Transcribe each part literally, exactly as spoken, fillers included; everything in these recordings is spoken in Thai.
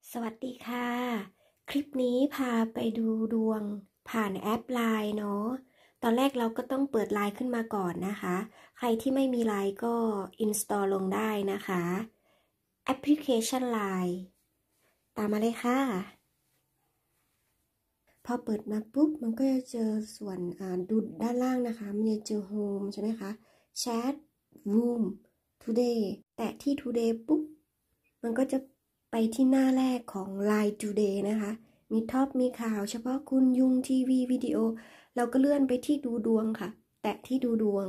สวัสดีค่ะ คลิปนี้พาไปดูดวงผ่านแอป ไลน์ เนาะ ตอนแรกเราก็ต้องเปิด ไลน์ ขึ้นมาก่อนนะคะ ใครที่ไม่มี ไลน์ ก็ install ลงได้นะคะแอปพลิเคชัน ไลน์ ตามมาเลยค่ะ พอเปิดมาปุ๊บมันก็จะเจอส่วนดูด้านล่างนะคะมันจะเจอ Home ใช่ไหมคะ Chat Room Today แตะที่ Today ปุ๊บมันก็จะไปที่หน้าแรกของ ไลน์ Today นะคะ มีท็อปมีข่าวเฉพาะคุณยุงทีวีวิดีโอเราก็เลื่อนไปที่ดูดวงค่ะแตะที่ดูดวง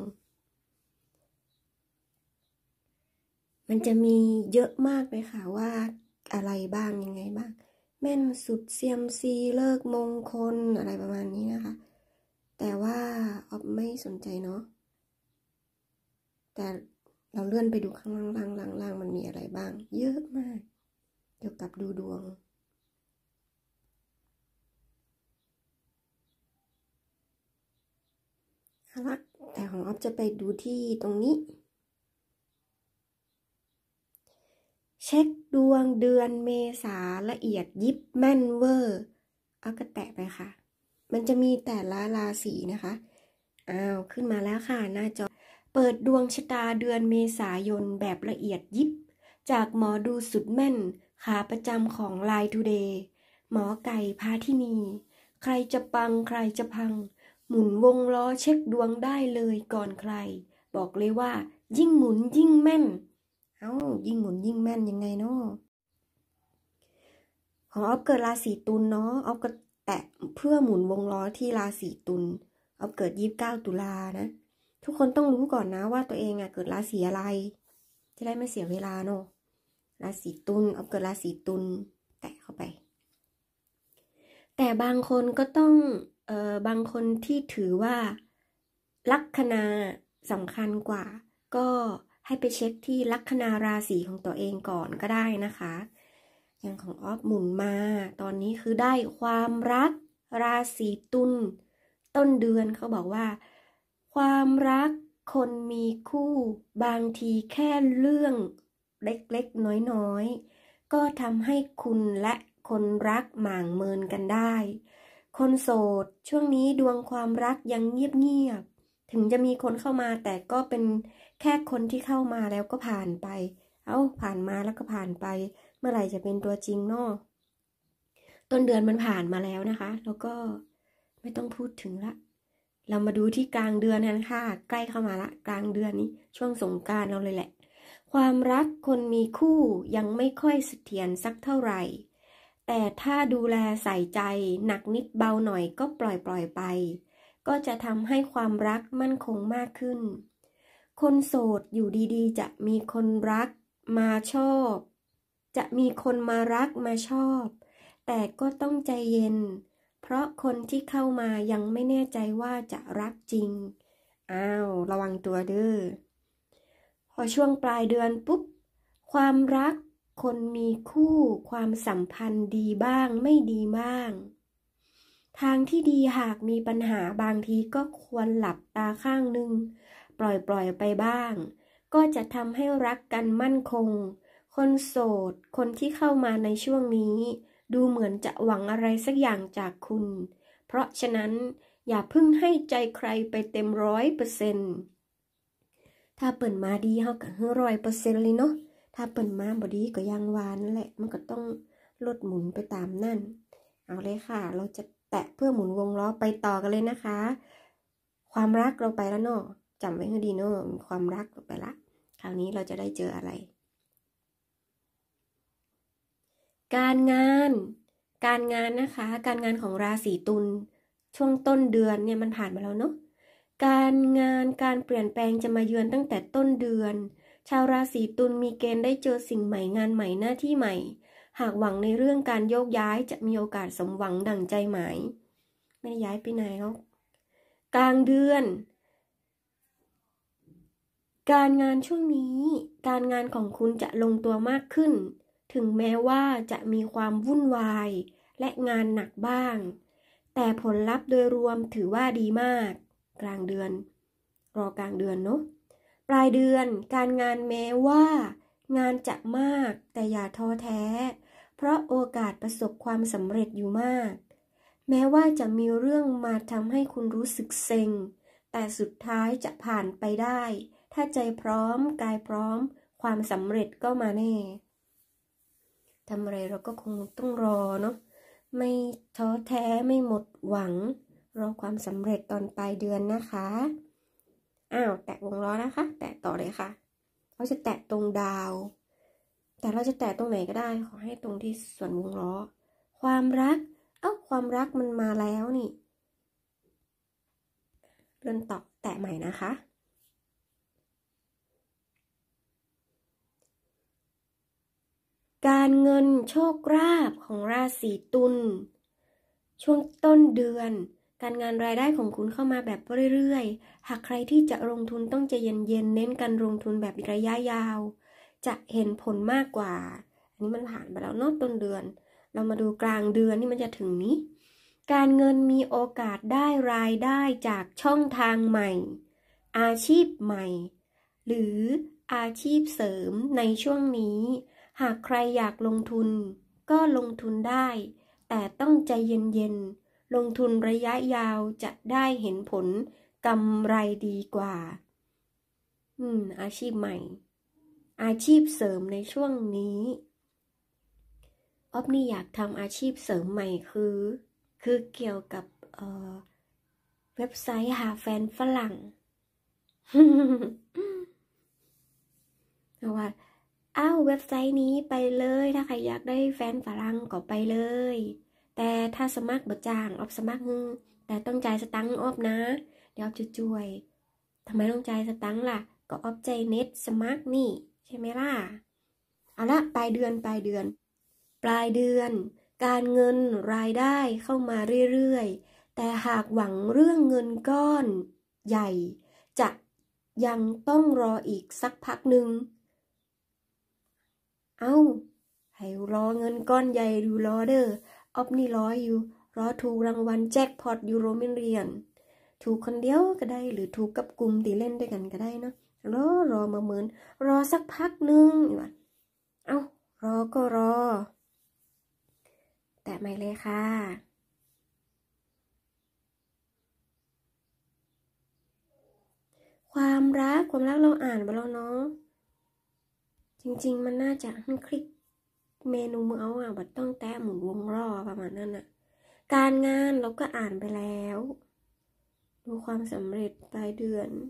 มันจะมีเยอะมากเลยค่ะว่าอะไรบ้างยังไงบ้างแม่นสุดเซียมซีเลิกมงคลอะไรประมาณนี้นะคะแต่ว่าออฟไม่สนใจเนาะแต่เราเลื่อนไปดูข้างล่างล่างล่างล่างมันมีอะไรบ้างเยอะมากเกี่ยวกับดูดวงเอาละแต่ของออฟจะไปดูที่ตรงนี้เช็คดวงเดือนเมษาละเอียดยิบแม่นเวอร์เอากระแตะไปค่ะมันจะมีแต่ละราศีนะคะอ้าวขึ้นมาแล้วค่ะหน้าจอเปิดดวงชะตาเดือนเมษายนแบบละเอียดยิบจากหมอดูสุดแม่นขาประจำของ ไลน์ Today หมอไก่พาทินีใครจะปังใครจะพังหมุนวงล้อเช็คดวงได้เลยก่อนใครบอกเลยว่ายิ่งหมุนยิ่งแม่นเอ้ายิ่งหมุนยิ่งแม่นยังไงเนาะของออฟเกิดราศีตุลเนาะออฟก็แตะเพื่อหมุนวงล้อที่ราศีตุลออฟเกิดยี่สิบเก้าตุลานะทุกคนต้องรู้ก่อนนะว่าตัวเองอะเกิดราศีอะไรจะได้ไม่เสียเวลาเนาะราศีตุลออฟเกิดราศีตุลแตะเข้าไปแต่บางคนก็ต้องเอ่อบางคนที่ถือว่าลัคนาสำคัญกว่าก็ให้ไปเช็คที่ลัคนาราศีของตัวเองก่อนก็ได้นะคะอย่างของออฟหมุนมาตอนนี้คือได้ความรักราศีตุลต้นเดือนเขาบอกว่าความรักคนมีคู่บางทีแค่เรื่องเล็กๆน้อยๆก็ทำให้คุณและคนรักหม่างเมินกันได้คนโสดช่วงนี้ดวงความรักยังเงียบๆถึงจะมีคนเข้ามาแต่ก็เป็นแค่คนที่เข้ามาแล้วก็ผ่านไปเอ้าผ่านมาแล้วก็ผ่านไปเมื่อไหร่จะเป็นตัวจริงเนาะต้นเดือนมันผ่านมาแล้วนะคะแล้วก็ไม่ต้องพูดถึงละเรามาดูที่กลางเดือนกันค่ะใกล้เข้ามาละกลางเดือนนี้ช่วงสงกรานต์เราเลยแหละความรักคนมีคู่ยังไม่ค่อยเสถียรสักเท่าไหร่แต่ถ้าดูแลใส่ใจหนักนิดเบาหน่อยก็ปล่อยปล่อยไปก็จะทำให้ความรักมั่นคงมากขึ้นคนโสดอยู่ดีๆจะมีคนรักมาชอบจะมีคนมารักมาชอบแต่ก็ต้องใจเย็นเพราะคนที่เข้ามายังไม่แน่ใจว่าจะรักจริงอ้าวระวังตัวเด้อพอช่วงปลายเดือนปุ๊บความรักคนมีคู่ความสัมพันธ์ดีบ้างไม่ดีบ้างทางที่ดีหากมีปัญหาบางทีก็ควรหลับตาข้างหนึ่งปล่อยปล่อยไปบ้างก็จะทำให้รักกันมั่นคงคนโสดคนที่เข้ามาในช่วงนี้ดูเหมือนจะหวังอะไรสักอย่างจากคุณเพราะฉะนั้นอย่าเพิ่งให้ใจใครไปเต็มร้อยเปอร์เซ็นต์ถ้าเปิดมาดีเขาก็ให้ร้อยเปอร์เซ็นต์เลยเนาะถ้าเปิดมาบอดีก็ยังวานนั่นแหละมันก็ต้องลดหมุนไปตามนั่นเอาเลยค่ะเราจะแตะเพื่อหมุนวงล้อไปต่อกันเลยนะคะความรักเราไปแล้วเนาะจำไว้ให้ดีเนาะความรักเราไปละคราวนี้เราจะได้เจออะไรการงานการงานนะคะการงานของราศีตุลช่วงต้นเดือนเนี่ยมันผ่านมาแล้วเนาะการงานการเปลี่ยนแปลงจะมาเยือนตั้งแต่ต้นเดือนชาวราศีตุลมีเกณฑ์ได้เจอสิ่งใหม่งานใหม่หน้าที่ใหม่หากหวังในเรื่องการโยกย้ายจะมีโอกาสสมหวังดั่งใจหมายไม่ได้ย้ายไปไหนหรอกกลางเดือนการงานช่วงนี้การงานของคุณจะลงตัวมากขึ้นถึงแม้ว่าจะมีความวุ่นวายและงานหนักบ้างแต่ผลลัพธ์โดยรวมถือว่าดีมากกลางเดือนรอกลางเดือนเนาะปลายเดือนการงานแม้ว่างานจะมากแต่อย่าท้อแท้เพราะโอกาสประสบความสำเร็จอยู่มาก แม้ว่าจะมีเรื่องมาทำให้คุณรู้สึกเซ็งแต่สุดท้ายจะผ่านไปได้ถ้าใจพร้อมกายพร้อมความสำเร็จก็มาแน่ทำอะไรเราก็คงต้องรอเนาะไม่ท้อแท้ไม่หมดหวังรอความสำเร็จตอนปลายเดือนนะคะอ้าวแตะวงล้อนะคะแตะต่อเลยค่ะเราจะแตะตรงดาวแต่เราจะแตะตรงไหนก็ได้ขอให้ตรงที่ส่วนวงล้อความรักเอ้าความรักมันมาแล้วนี่เลื่อนต่อแตะใหม่นะคะการเงินโชคลาภของราศีตุลช่วงต้นเดือนการงานรายได้ของคุณเข้ามาแบบเรื่อยๆหากใครที่จะลงทุนต้องใจเย็นๆเน้นการลงทุนแบบระยะยาวจะเห็นผลมากกว่าอันนี้มันผ่านไปแล้วเนอะต้นเดือนเรามาดูกลางเดือนนี่มันจะถึงนี้การเงินมีโอกาสได้รายได้จากช่องทางใหม่อาชีพใหม่หรืออาชีพเสริมในช่วงนี้หากใครอยากลงทุนก็ลงทุนได้แต่ต้องใจเย็นๆลงทุนระยะยาวจะได้เห็นผลกำไรดีกว่าอืมอาชีพใหม่อาชีพเสริมในช่วงนี้อ๊อฟนี่อยากทำอาชีพเสริมใหม่คือคือเกี่ยวกับเอ่อเว็บไซต์หาแฟนฝรั่ง เพราะว่าอ้าวเว็บไซต์นี้ไปเลยถ้าใครอยากได้แฟนฝรั่งก็ไปเลยแต่ถ้าสมัครบ่จ้างออฟสมัครฮึแต่ต้องจ่ายสตังค์ออฟนะเดี๋ยวออฟจะช่วยทำไมต้องจ่ายสตังค์ล่ะก็ออฟใจเน็ตสมัครนี่ใช่ไหมล่ะเอาละปลายเดือนปลายเดือนปลายเดือนการเงินรายได้เข้ามาเรื่อยๆแต่หากหวังเรื่องเงินก้อนใหญ่จะยังต้องรออีกสักพักหนึ่งเอ้าให้รอเงินก้อนใหญ่ดูรอเด้อออฟนี่รออยู่รอถูกรางวัลแจ็คพอตยูโรมิลเลียนถูกคนเดียวก็ได้หรือถูกกับกลุ่มที่เล่นด้วยกันก็ได้นะรอรอมาเหมือนรอสักพักหนึ่งเอ้ารอก็รอแต่ไม่เลยค่ะความรักความรักเราอ่านไปแล้วเนาะจริงๆมันน่าจะคลิกเมนูมือเอาอ่ะบัดต้องแตะหมุนวงล้อประมาณนั้นน่ะการงานเราก็อ่านไปแล้วดูความสำเร็จปลายเดือน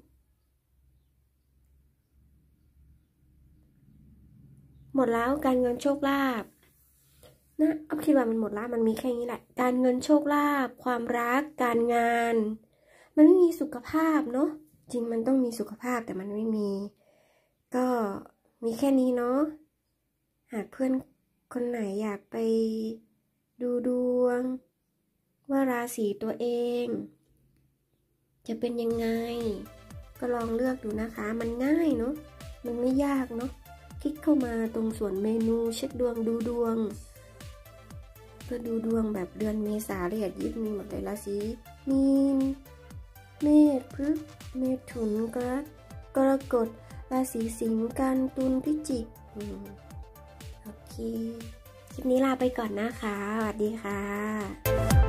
หมดแล้วการเงินโชคลาภนะเอาคิดว่ามันหมดแล้วมันมีแค่นี้แหละการเงินโชคลาภความรักการงานมันไม่มีสุขภาพเนาะจริงมันต้องมีสุขภาพแต่มันไม่มีก็มีแค่นี้เนาะหากเพื่อนคนไหนอยากไปดูดวงว่าราศีตัวเองจะเป็นยังไงก็ลองเลือกดูนะคะมันง่ายเนาะมันไม่ยากเนาะคลิกเข้ามาตรงส่วนเมนูเช็คดวงดูดวงเพื่อดูดวงแบบเดือนเมษาละเอียดยิบมีหมดเลยราศีมีนเมษพฤษเมถุนกรกรกฎราศีสิงห์กันตุลพิจิกโอเคคลิปนี้ลาไปก่อนนะคะสวัสดีค่ะ